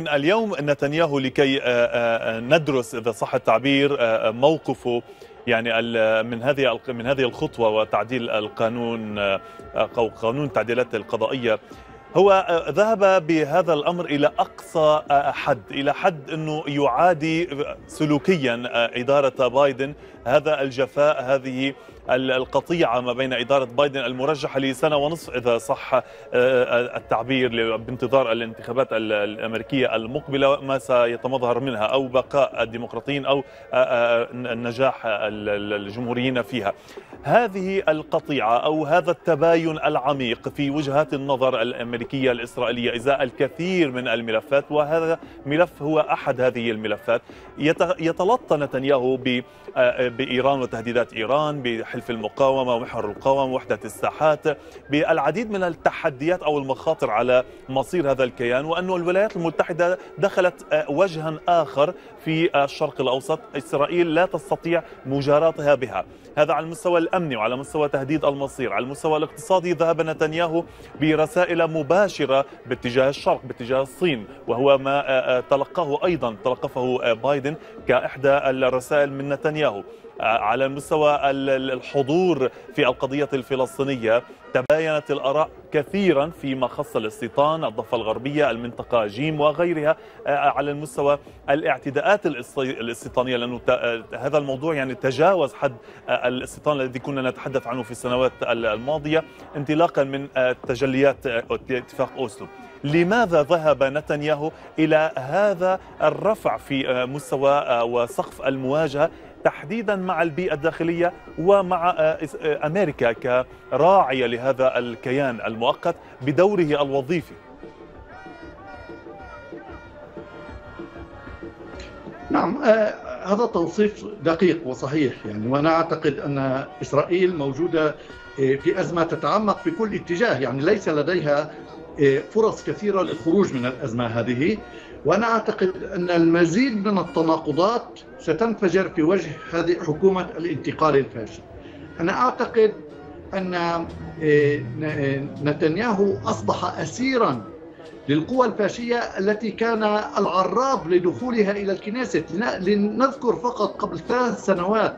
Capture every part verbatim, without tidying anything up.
اليوم نتنياهو لكي ندرس إذا صح التعبير موقفه يعني من هذه من هذه الخطوة وتعديل القانون أو قانون التعديلات القضائية. هو ذهب بهذا الأمر إلى أقصى حد، إلى حد أنه يعادي سلوكيا إدارة بايدن هذا الجفاء، هذه القطيعة ما بين إدارة بايدن المرجحة لسنة ونصف إذا صح التعبير بانتظار الانتخابات الأمريكية المقبلة ما سيتمظهر منها، أو بقاء الديمقراطيين أو النجاح الجمهوريين فيها. هذه القطيعة أو هذا التباين العميق في وجهات النظر الأمريكية الإسرائيلية إزاء الكثير من الملفات، وهذا ملف هو أحد هذه الملفات. يتلطى نتنياهو بإيران وتهديدات إيران، بحلف المقاومة ومحور المقاومة ووحدة الساحات، بالعديد من التحديات أو المخاطر على مصير هذا الكيان، وأن الولايات المتحدة دخلت وجها آخر في الشرق الأوسط إسرائيل لا تستطيع مجاراتها بها. هذا على المستوى الأمني وعلى مستوى تهديد المصير. على المستوى الاقتصادي ذهب نتنياهو برسائل مباشرة باتجاه الشرق، باتجاه الصين، وهو ما تلقاه أيضا تلقفه بايدن كإحدى الرسائل من نتنياهو. على مستوى الحضور في القضية الفلسطينية تباينت الآراء كثيرا فيما خص الاستيطان، الضفة الغربية، المنطقة جيم وغيرها. على المستوى الاعتداءات الاستيطانية، لأنه هذا الموضوع يعني تجاوز حد الاستيطان الذي كنا نتحدث عنه في السنوات الماضية انطلاقا من تجليات اتفاق أوسلو. لماذا ذهب نتنياهو إلى هذا الرفع في مستوى وسقف المواجهة تحديدا مع البيئة الداخلية ومع أمريكا كراعية لهذا الكيان المؤقت بدوره الوظيفي؟ نعم، آه هذا توصيف دقيق وصحيح يعني، وأنا أعتقد أن إسرائيل موجودة في أزمة تتعمق في كل اتجاه، يعني ليس لديها فرص كثيرة للخروج من الأزمة هذه. وأنا أعتقد أن المزيد من التناقضات ستنفجر في وجه هذه حكومة الانتقال الفاشل. أنا أعتقد أن نتنياهو أصبح أسيرا للقوى الفاشية التي كان العراب لدخولها إلى الكنيست. لنذكر فقط قبل ثلاث سنوات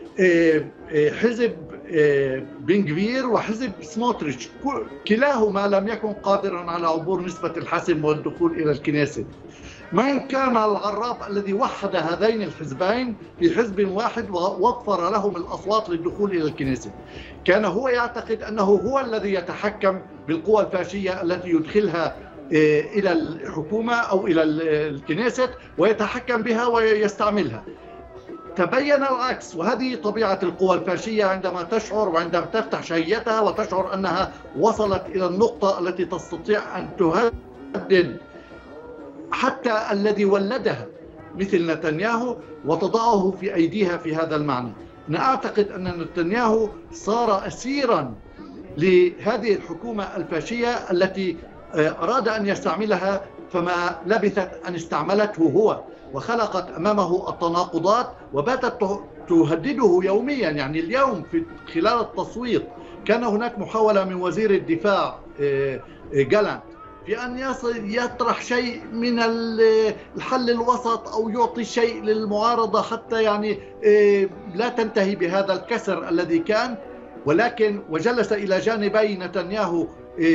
حزب بن غفير وحزب سموتريتش كلاهما لم يكن قادرا على عبور نسبة الحسم والدخول إلى الكنيست. من كان العراب الذي وحد هذين الحزبين في حزب واحد ووفر لهم الأصوات للدخول إلى الكنيست؟ كان هو يعتقد أنه هو الذي يتحكم بالقوى الفاشية التي يدخلها إلى الحكومة أو إلى الكنيست ويتحكم بها ويستعملها. تبين العكس، وهذه طبيعة القوى الفاشية عندما تشعر وعندما تفتح شهيتها وتشعر أنها وصلت إلى النقطة التي تستطيع أن تهدد حتى الذي ولدها مثل نتنياهو وتضعه في أيديها في هذا المعنى. أنا أعتقد أن نتنياهو صار أسيرا لهذه الحكومة الفاشية التي أراد أن يستعملها، فما لبثت أن استعملته هو وخلقت أمامه التناقضات وباتت تهدده يوميا. يعني اليوم في خلال التصويت كان هناك محاولة من وزير الدفاع جالانت في أن يطرح شيء من الحل الوسط أو يعطي شيء للمعارضة حتى يعني لا تنتهي بهذا الكسر الذي كان، ولكن وجلس إلى جانبي نتنياهو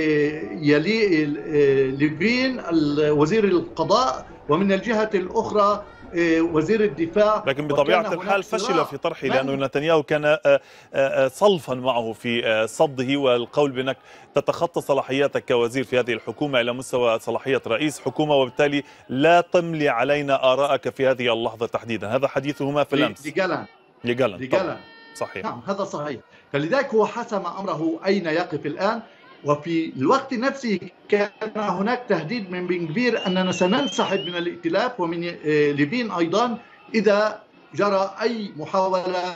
يلي ليفين وزير القضاء ومن الجهة الأخرى وزير الدفاع. لكن بطبيعة الحال فشل في طرحه، لأنه نتنياهو كان صلفا معه في صده والقول بأنك تتخطى صلاحياتك كوزير في هذه الحكومة إلى مستوى صلاحية رئيس حكومة، وبالتالي لا تملي علينا آراءك في هذه اللحظة تحديدا. هذا حديثهما في الأمس. لجالان لجالان صحيح. نعم هذا صحيح. فلذلك هو حسم أمره أين يقف الآن. وفي الوقت نفسه كان هناك تهديد من بن غفير أننا سننسحب من الائتلاف ومن ليفين أيضا إذا جرى أي محاولة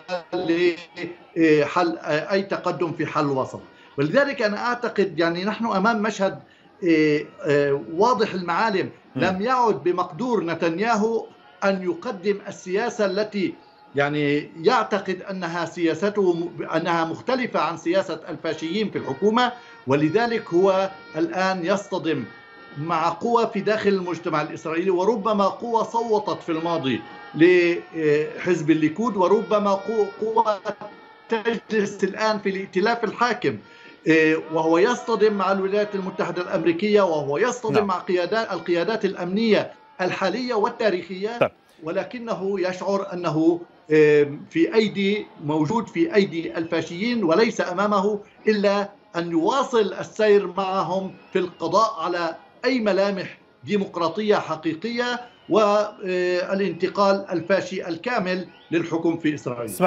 لحل أي تقدم في حل وسط. ولذلك أنا أعتقد يعني نحن أمام مشهد واضح المعالم. لم يعد بمقدور نتنياهو أن يقدم السياسة التي يعني يعتقد أنها سياسته أنها مختلفة عن سياسة الفاشيين في الحكومة، ولذلك هو الآن يصطدم مع قوى في داخل المجتمع الإسرائيلي، وربما قوى صوتت في الماضي لحزب الليكود، وربما قوى تجلس الآن في الائتلاف الحاكم، وهو يصطدم مع الولايات المتحدة الأمريكية، وهو يصطدم نعم. مع قيادات القيادات الأمنية الحالية والتاريخية، طيب. ولكنه يشعر أنه في أيدي موجود في أيدي الفاشيين، وليس أمامه إلا أن يواصل السير معهم في القضاء على أي ملامح ديمقراطية حقيقية والانتقال الفاشي الكامل للحكم في إسرائيل.